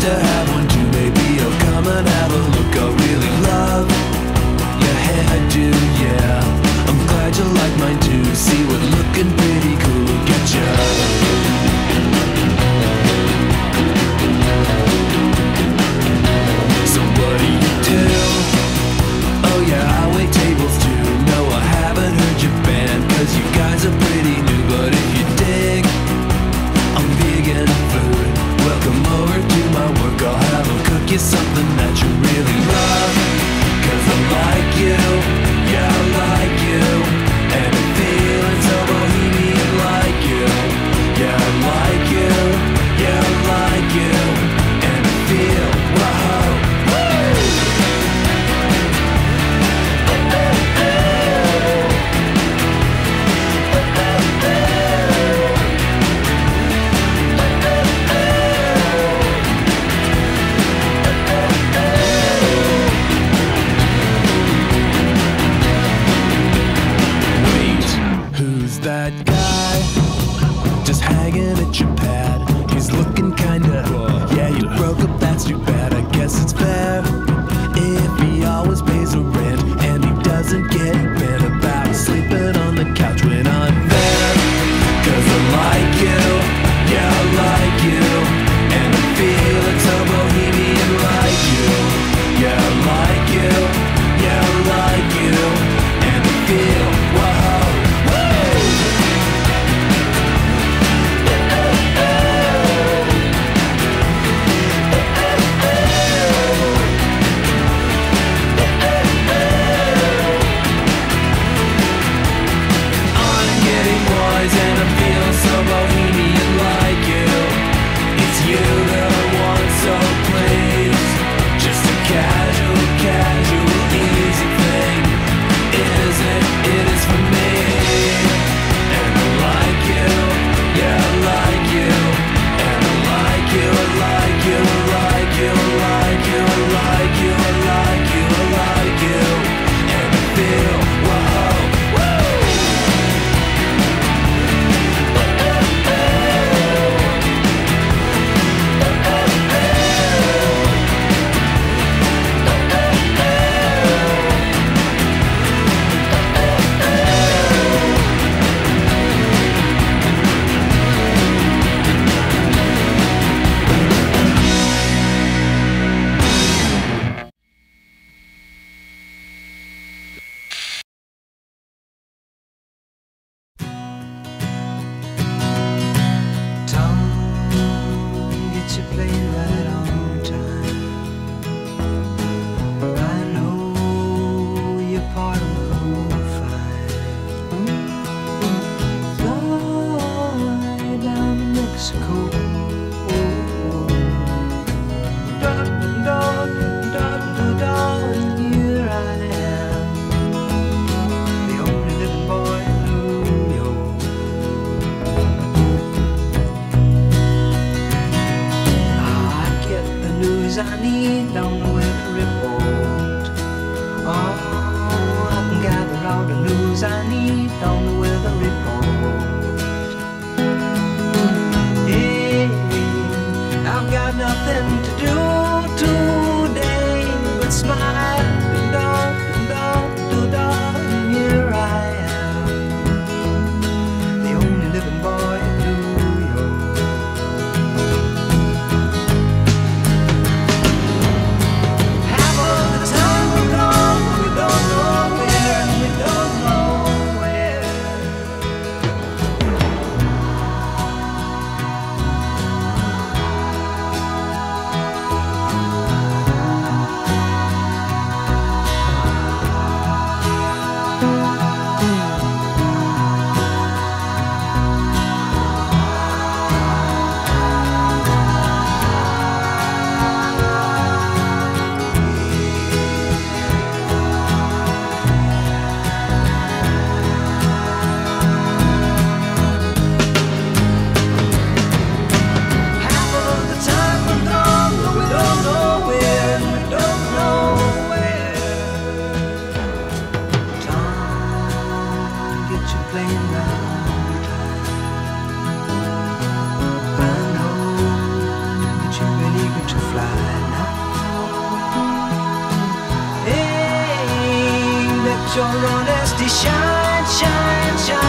to have one too. Maybe I'll come and have a look. I really love your hairdo, yeah. I'm glad you like mine too. See what looking pretty cool will get ya. So what do you do? Oh yeah, I wait tables too. No, I haven't heard your band, cause you guys are pretty new. But if you dig, I'm vegan food. Welcome over to my work. I'll have them cook you something that you really love. Cause I like you, yeah I like you. And I'm feeling so bohemian like you. Yeah I like you, yeah I like you. And I feel, wow, woo! That guy just hanging at your pad. He's looking kinda, yeah, you broke up, that's too bad. I guess it's fair if he always pays the rent and he doesn't get bent about sleeping on the couch when I'm there. Cause I like you, yeah I like you. And I'm feeling so bohemian like you. Yeah I like you, yeah I like you. And I feel, wow. And I feel so bohemian like you. It's you that I want, so please. Just a casual, easy thing. Is it? It is for me. And I like you, yeah I like you. And I like you, I like you, I like you, I like you, I like you, I like you, I like you. And I feel, wow, woo! I need on the weather report. Oh, I can gather all the news I need on the weather report. Hey, I've got nothing to do today but smile and and here I am, the only living boy in New York. to fly now. Hey, let your honesty shine, shine, shine.